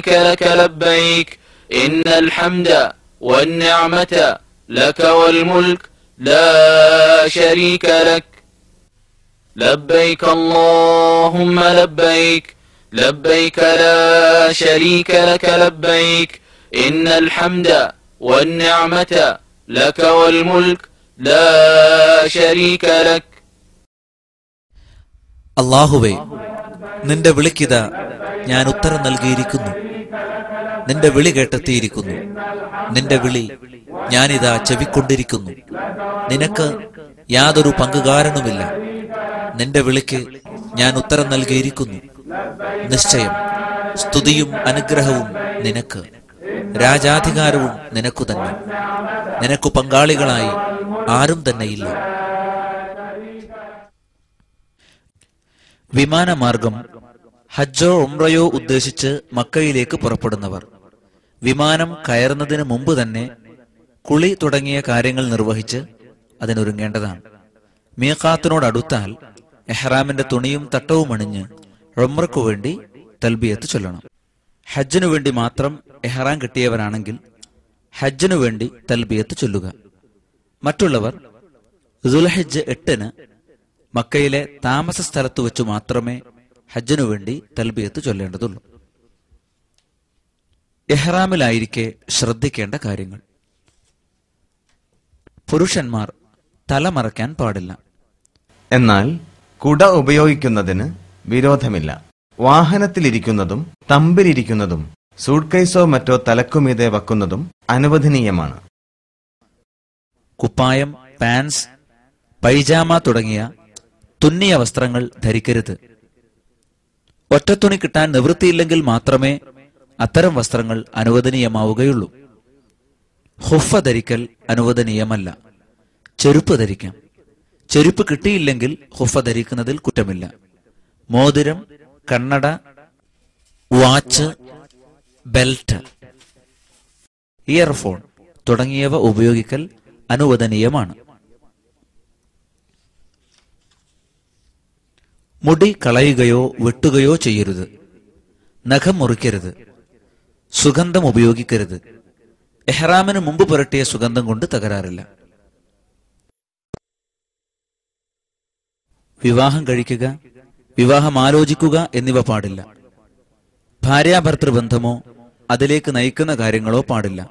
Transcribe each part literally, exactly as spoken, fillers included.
لك لبيك إن الحمد والنعمة لك والملك لا شريك لك لبيك اللهم لبيك لبيك لا شريك لك لبيك إن الحمد والنعمة لك والملك لا شريك لك. അല്ലാഹുവേ, നിന്റെ വിളിക്കിതാ ഞാൻ ഉത്തരം നൽകിയിരിക്കുന്നു. നിന്റെ വിളി കേട്ടെത്തിയിരിക്കുന്നു. നിന്റെ വിളി ഞാനിതാ ചെവിക്കൊണ്ടിരിക്കുന്നു. നിനക്ക് യാതൊരു പങ്കുകാരനുമില്ല. നിന്റെ വിളിക്ക് ഞാൻ ഉത്തരം നൽകിയിരിക്കുന്നു. നിശ്ചയം സ്തുതിയും അനുഗ്രഹവും നിനക്ക്, രാജാധികാരവും നിനക്കു തന്നെ. നിനക്കു പങ്കാളികളായി ആരും തന്നെയില്ല. വിമാനമാർഗം ഹജ്ജോ ഉംറയോ ഉദ്ദേശിച്ച് മക്കയിലേക്ക് പുറപ്പെടുന്നവർ വിമാനം കയറുന്നതിന് മുമ്പ് തന്നെ കുളി തുടങ്ങിയ കാര്യങ്ങൾ നിർവഹിച്ച് അതിനൊരുങ്ങേണ്ടതാണ്. മീഖാത്തിനോടടുത്താൽ എഹ്റാമിന്റെ തുണിയും തട്ടവും അണിഞ്ഞ് ഉംറയ്ക്കു വേണ്ടി തൽബിയത്ത് ചൊല്ലണം. ഹജ്ജിനു വേണ്ടി മാത്രം എഹ്റാം കിട്ടിയവരാണെങ്കിൽ ഹജ്ജിനു വേണ്ടി തൽബിയത്ത് ചൊല്ലുക. മറ്റുള്ളവർ ദുൽഹിജ്ജ് എട്ടിന് മക്കയിലെ താമസ സ്ഥലത്ത് വെച്ചു മാത്രമേ ഹജ്ജിനു വേണ്ടി തൽബിയത്ത് ചൊല്ലേണ്ടതുള്ളൂ. ഇഹ്റാമിലായിരിക്കെ ശ്രദ്ധിക്കേണ്ട കാര്യങ്ങൾ: പുരുഷന്മാർ തലമറയ്ക്കാൻ പാടില്ല. എന്നാൽ കുട ഉപയോഗിക്കുന്നതിന് വിരോധമില്ല. വാഹനത്തിലിരിക്കുന്നതും തമ്പിലിരിക്കുന്നതും സൂട്ട്കേസോ മറ്റോ തലക്കുമീതെ വക്കുന്നതും അനുവദനീയമാണ്. കുപ്പായം, പാൻസ്, പൈജാമ തുടങ്ങിയ തുന്നിയ വസ്ത്രങ്ങൾ ധരിക്കരുത്. ഒറ്റത്തുണി കിട്ടാൻ നിവൃത്തിയില്ലെങ്കിൽ മാത്രമേ അത്തരം വസ്ത്രങ്ങൾ അനുവദനീയമാവുകയുള്ളൂ. ഹുഫ ധരിക്കൽ അനുവദനീയമല്ല. ചെരുപ്പ് ധരിക്കാം. ചെരുപ്പ് കിട്ടിയില്ലെങ്കിൽ ഹുഫ ധരിക്കുന്നതിൽ കുറ്റമില്ല. മോതിരം, കണ്ണട, വാച്ച്, ബെൽറ്റ്, ഇയർഫോൺ തുടങ്ങിയവ ഉപയോഗിക്കൽ അനുവദനീയമാണ്. മുടി കളയുകയോ വെട്ടുകയോ ചെയ്യരുത്. നഖം മുറിക്കരുത്. സുഗന്ധം ഉപയോഗിക്കരുത്. എഹ്റാമിന് മുമ്പ് പുരട്ടിയ സുഗന്ധം കൊണ്ട് തകരാറില്ല. വിവാഹം കഴിക്കുക, വിവാഹം ആലോചിക്കുക എന്നിവ പാടില്ല. ഭാര്യാഭർത്തൃബന്ധമോ അതിലേക്ക് നയിക്കുന്ന കാര്യങ്ങളോ പാടില്ല.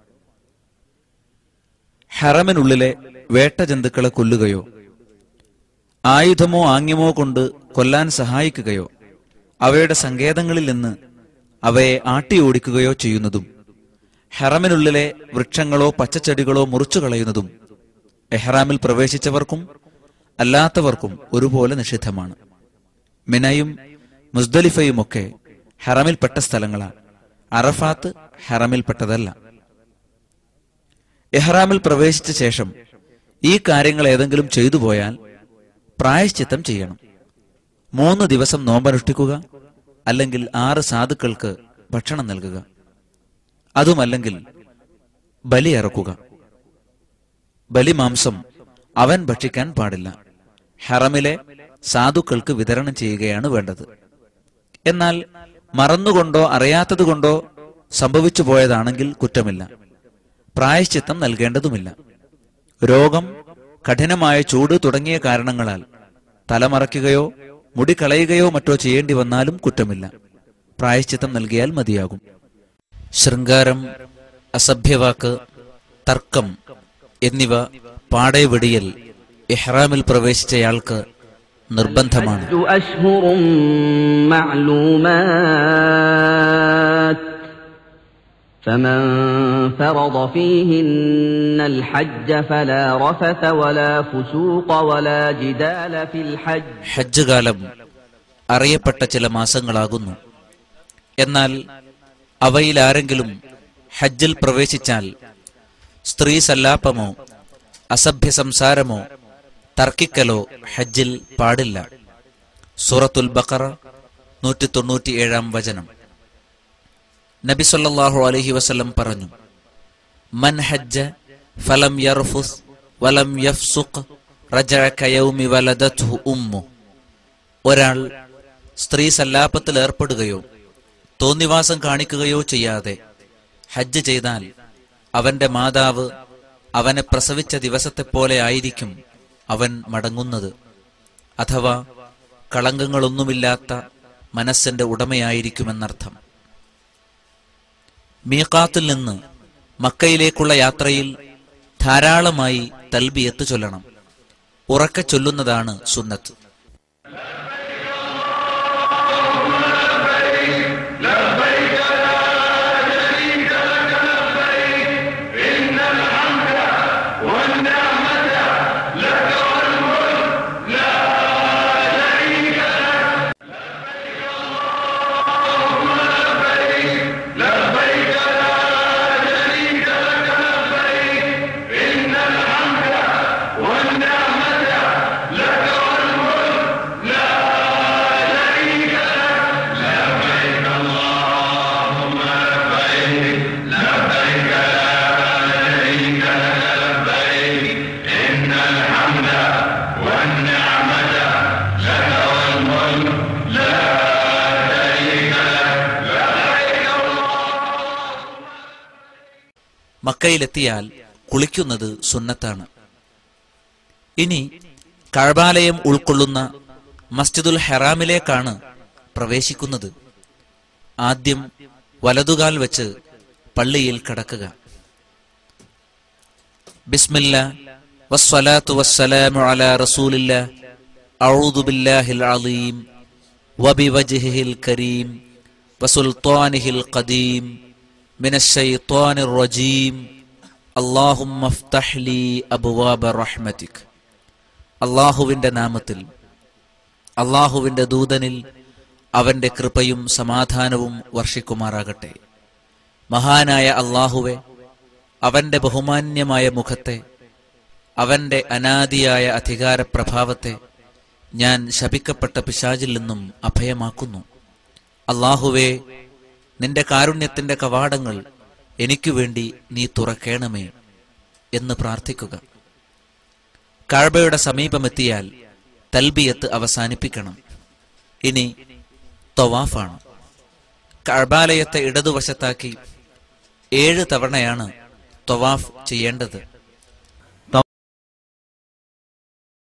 ഹറമിനുള്ളിലെ വേട്ടജന്തുക്കളെ കൊല്ലുകയോ ആയുധമോ ആംഗ്യമോ കൊണ്ട് കൊല്ലാൻ സഹായിക്കുകയോ അവയുടെ സങ്കേതങ്ങളിൽ നിന്ന് അവയെ ആട്ടിയോടിക്കുകയോ ചെയ്യുന്നതും ഹറമിനുള്ളിലെ വൃക്ഷങ്ങളോ പച്ചച്ചെടികളോ മുറിച്ചു കളയുന്നതും എഹ്റാമിൽ പ്രവേശിച്ചവർക്കും അല്ലാത്തവർക്കും ഒരുപോലെ നിഷിദ്ധമാണ്. മിനയും മുസ്ദലിഫയുമൊക്കെ ഹറമിൽപ്പെട്ട സ്ഥലങ്ങളാണ്. അറഫാത്ത് ഹറമിൽപ്പെട്ടതല്ല. എഹ്റാമിൽ പ്രവേശിച്ച ശേഷം ഈ കാര്യങ്ങൾ ഏതെങ്കിലും ചെയ്തു പോയാൽ പ്രായശ്ചിത്തം ചെയ്യണം. മൂന്ന് ദിവസം നോമ്പനുഷ്ഠിക്കുക, അല്ലെങ്കിൽ ആറ് സാധുക്കൾക്ക് ഭക്ഷണം നൽകുക. അതുമല്ലെങ്കിൽ ബലി അറക്കുക. ബലിമാംസം അവൻ ഭക്ഷിക്കാൻ പാടില്ല. ഹറമിലെ സാധുക്കൾക്ക് വിതരണം ചെയ്യുകയാണ് വേണ്ടത്. എന്നാൽ മറന്നുകൊണ്ടോ അറിയാത്തതുകൊണ്ടോ സംഭവിച്ചു പോയതാണെങ്കിൽ കുറ്റമില്ല. പ്രായശ്ചിത്തം നൽകേണ്ടതുമില്ല. രോഗം, കഠിനമായ ചൂട് തുടങ്ങിയ കാരണങ്ങളാൽ തലമറയ്ക്കുകയോ മുടി കളയുകയോ മറ്റോ ചെയ്യേണ്ടി വന്നാലും കുറ്റമില്ല. പ്രായശ്ചിത്തം നൽകിയാൽ മതിയാകും. ശൃംഗാരം, അസഭ്യവാക്ക്, തർക്കം എന്നിവ പാടെ വെടിയൽ ഇഹ്റാമിൽ പ്രവേശിച്ചയാൾക്ക് നിർബന്ധമാണ്. فمن فرض فيهن الحج فلا رفث ولا فسوق ولا جدال في الحج. ഹജ്ജ് കാലം അറിയപ്പെട്ട ചില മാസങ്ങളാകുന്നു. എന്നാൽ അവയിൽ ആരെങ്കിലും ഹജ്ജിൽ പ്രവേശിച്ചാൽ സ്ത്രീ സല്ലാപമോ അസഭ്യ സംസാരമോ തർക്കിക്കലോ ഹജ്ജിൽ പാടില്ല. സൂറത്തുൽ ബഖറ നൂറ്റി തൊണ്ണൂറ്റി ഏഴാം വചനം. നബി സല്ലല്ലാഹു അലൈഹി വസല്ലം പറഞ്ഞു, മൻ ഹജ്ജ ഫലം യർഫുസ് വലം യഫ്സുഖ് റജഅ കയൗമി വലദത്ഹു ഉമ്മു. ഒരാൾ സ്ത്രീ സല്ലാപത്തിൽ ഏർപ്പെടുകയോ തോന്നിവാസം കാണിക്കുകയോ ചെയ്യാതെ ഹജ്ജ് ചെയ്താൽ അവന്റെ മാതാവ് അവനെ പ്രസവിച്ച ദിവസത്തെപ്പോലെ ആയിരിക്കും അവൻ മടങ്ങുന്നത്. അഥവാ കളങ്കങ്ങളൊന്നുമില്ലാത്ത മനസ്സിന്റെ ഉടമയായിരിക്കുമെന്നർത്ഥം. മീഖാത്തിൽ നിന്ന് മക്കയിലേക്കുള്ള യാത്രയിൽ ധാരാളമായി തൽബിയത്ത് ചൊല്ലണം. ഉറക്കെ ചൊല്ലുന്നതാണ് സുന്നത്ത്. മക്കയിലെത്തിയാൽ കുളിക്കുന്നത് സുന്നത്താണ്. ഇനി കഅബാലയം ഉൾക്കൊള്ളുന്ന മസ്ജിദുൽ ഹറാമിലേക്കാണ് പ്രവേശിക്കുന്നത്. ആദ്യം വലതുകാൽ വെച്ച് പള്ളിയിൽ കടക്കുക. ബിസ്മില്ലാ വസ്സലാത്തു വസ്സലാമു അലാ റസൂലില്ലാ അഊദു ബില്ലാഹിൽ അളീം വബിവജ്ഹിഹിൽ കരീം വസുൽത്താനിഹിൽ ഖദീം മിനശ്ശൈത്വാനിർ റജീം അല്ലാഹുമ്മ ഫ്തഹ് ലീ അബ്വാബ റഹ്മതിക്. അല്ലാഹുവിന്റെ നാമത്തിൽ, അല്ലാഹുവിന്റെ ദൂതനിൽ അവന്റെ കൃപയും സമാധാനവും വർഷിക്കുമാറാകട്ടെ. മഹാനായ അല്ലാഹുവെ, അവന്റെ ബഹുമാന്യമായ മുഖത്തെ, അവന്റെ അനാദിയായ അധികാരപ്രഭാവത്തെ ഞാൻ ശപിക്കപ്പെട്ട പിശാചിൽ നിന്നും അഭയമാക്കുന്നു. അല്ലാഹുവേ, നിന്റെ കാരുണ്യത്തിന്റെ കവാടങ്ങൾ എനിക്കു വേണ്ടി നീ തുറക്കേണമേ എന്ന് പ്രാർത്ഥിക്കുക. കഅബയുടെ സമീപമെത്തിയാൽ തൽബിയത്ത് അവസാനിപ്പിക്കണം. ഇനി തവാഫാണ്. കഅബാലയത്തെ ഇടതുവശത്താക്കി ഏഴ് തവണയാണ് തവാഫ് ചെയ്യേണ്ടത്.